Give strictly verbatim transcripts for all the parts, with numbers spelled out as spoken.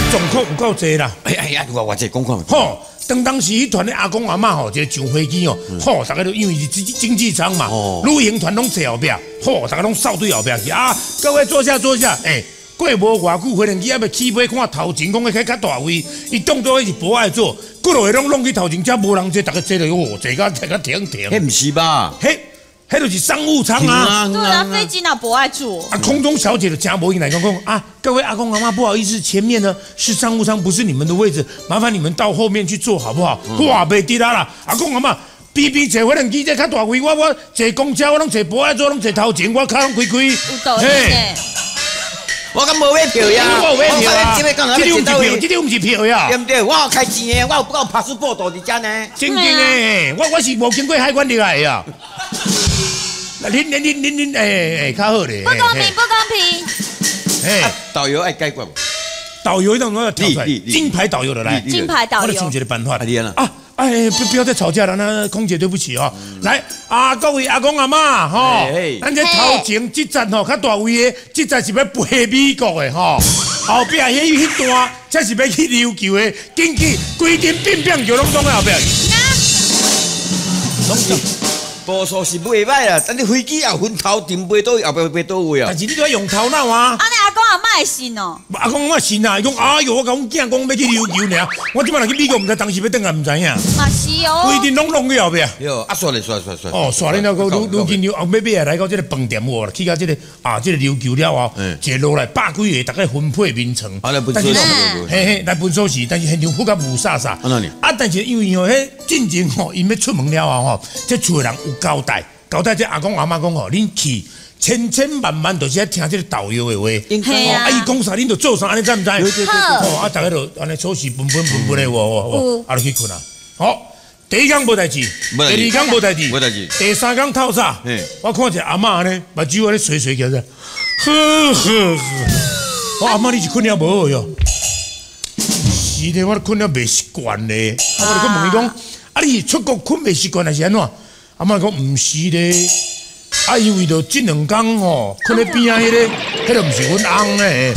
状况有够济啦。 哎哎呀，我我这讲看。 吼，当当时迄团的阿公阿嬷吼，一个上飞机哦，吼，大家都因为是经经济舱嘛，旅行团拢坐后壁，吼，大家拢扫对后壁去啊。各位坐下坐下，哎。 过无偌久，飞行机还要起飞，看头前讲个开较大位，伊当作迄是博爱座，过落去拢弄去头前，遮无人坐，大家坐落哦，坐甲坐甲停停。 迄毋是吧？ 迄迄就是商务舱啊。 对啊，飞机哪博爱座？ 啊，空中小姐的真无闲来讲讲啊，各位阿公阿妈，不好意思，前面呢是商务舱，不是你们的位置，麻烦你们到后面去坐好不好？哇，袂得啦啦，阿公阿妈。 比比坐飞机这较大位，我我坐公车我拢坐博爱座，拢坐头前，我脚拢开开。 有道理呢。 我敢无买票呀！ 我有买票啊！ 这边讲这种是票，这种是票呀！ 对不对？我有开钱的，我有我有拍出报道伫遮呢。 真正的，我我是无经过海关入来的呀。那恁恁恁恁恁诶诶，较好咧。 不公平，不公平！ 哎，导游爱解决无？ 导游那种要跳出来，金牌导游的来。 金牌导游。 我想一个办法。 啊！ 哎，不不要再吵架了，那空姐对不起哦。来啊，各位阿公阿妈吼，咱这头前这站吼较大位的，这站是要飞美国的吼，后壁迄迄段才是要去琉球的，紧去规阵变变就拢总在后壁。 拢是，步数是袂歹啦，但你飞机也分头前飞倒后壁飞倒位啊。 但是你都要用头脑啊。 阿公阿嬷会信哦。 阿公阿嬷信啊，伊讲哎哟，我甲阮囝讲要去琉球尔，我即摆若去美国，毋知当时要转来，毋知影。 嘛是哦。 规定拢弄去后壁。 哟，啊，刷咧刷刷刷。 哦，刷咧了，个如如今后尾尾来到即个饭店喎，去到即个啊，即个琉球了后，坐落来百几个，大概分配名称。 啊，来分锁匙。 嘿嘿，来分锁匙，但是现场复甲无煞煞。啊，但是因为吼，迄进前吼，因要出门了后吼，即厝人有交代，交代即阿公阿嬷讲吼，恁去。 千千万万都是爱听这个导游的话， 系啊！ 啊，伊讲啥，恁就做啥，安尼知唔知？哦，啊，大家就安尼锁匙分分分分的，哦哦，啊，就去困啊。好，第一天无代志，第二天无代志， 无代志， 第三天透早，我看一阿嬷安尼，目睭安尼水水叫着，呵呵呵。我阿嬷你是困了无好哟？是的，我困了袂习惯咧。啊，我就讲问伊讲，啊，你出国困袂习惯还是安怎？阿嬷讲毋是咧。 啊，因为着这两天吼，困咧边啊，迄个，迄个毋是阮翁咧。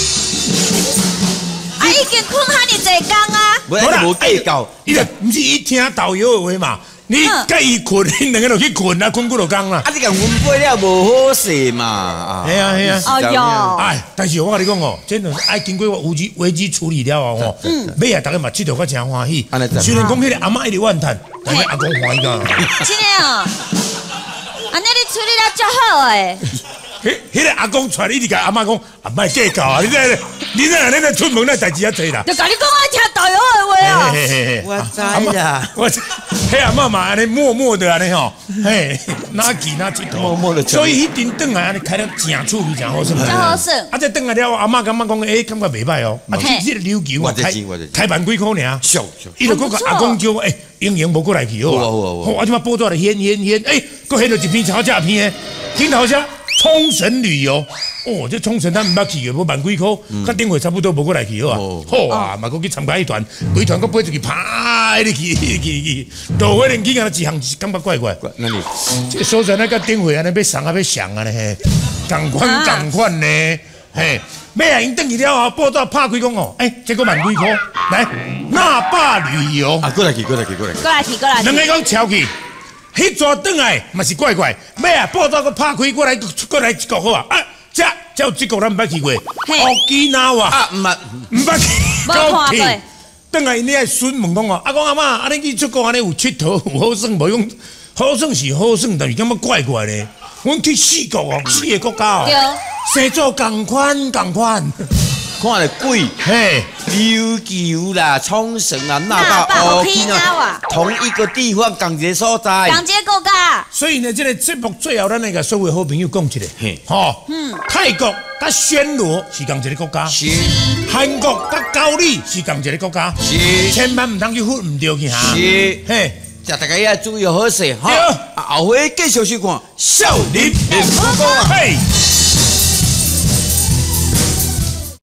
啊，已经困哈尼济工啊！ 无啦，无计较， 伊着毋是伊听导游的话嘛。你甲伊困，恁两个就去困啊，困几落工啦。 啊，你讲分配了无好势嘛？ 系啊系啊。 哦哟。 哎，但是我甲你讲哦，真的爱经过我危机危机处理了后吼，尾啊，大家嘛佚佗较诚欢喜。虽然讲迄个阿嬷一直怨叹，但是阿公欢喜个。 真的哦。 安尼你处理了足好诶！ 迄迄个阿公出来一直甲阿嬷讲，阿嬷计较啊！你这你这安尼咧出门咧代志啊多啦。 就甲你讲爱听导游的话哦。 我知啦， 我迄阿嬷嘛安尼默默的安尼吼，嘿，哪去哪去默默的。 所以迄阵转来安尼开了真趣味，真好耍。 真好耍。 啊，再转来了，阿嬷感觉讲，诶，感觉袂歹哦。啊，这个琉球啊，开开万几块尔。 少少。 伊就讲个阿公叫诶。 英英无过来去好啊！我即马报纸来掀掀掀，哎，搁掀到一篇吵架片诶，听头下冲绳旅游，哦，这冲绳咱毋捌去个，无万几箍，甲顶回差不多无过来去好啊！好啊，嘛搁去参加一团，规团搁飞出去，啪，一直去去去，到飞人机敢若一项感觉怪怪。 那你这个所在那甲顶回安尼要上啊要上啊咧，共款共款呢，嘿。 尾啊，因转去了后，报纸拍开讲哦，哎，这个万几箍，来，那霸旅游啊，过来去，过来去，过来去， 过来去，过来去， 两个讲超去，迄抓转来嘛是怪怪，尾啊，报纸佮拍开过来，过来一个好啊，啊，这这有一个咱毋捌去过，沖縄啊，毋捌， 毋捌去， 无看过， 转来因咧询问讲哦，阿公阿嬷，啊你去出国安尼有佚佗有好耍无？用好耍是好耍，但是感觉怪怪咧。阮去四国哦，四个国家哦，生做共款共款。 看了贵，嘿，琉球啦、冲绳啊、那霸、 沖縄， 同一个地方，同一个所在， 同一个国家。 所以呢，这个节目最后，咱那个所有好朋友讲一个，吼，嗯，泰国甲暹罗是同一个国家，是；韩国甲高丽是同一个国家，是。千万唔通去混唔对去哈， 是， 嘿。 大家要注意好势哈，后回继续收看《少林武功》。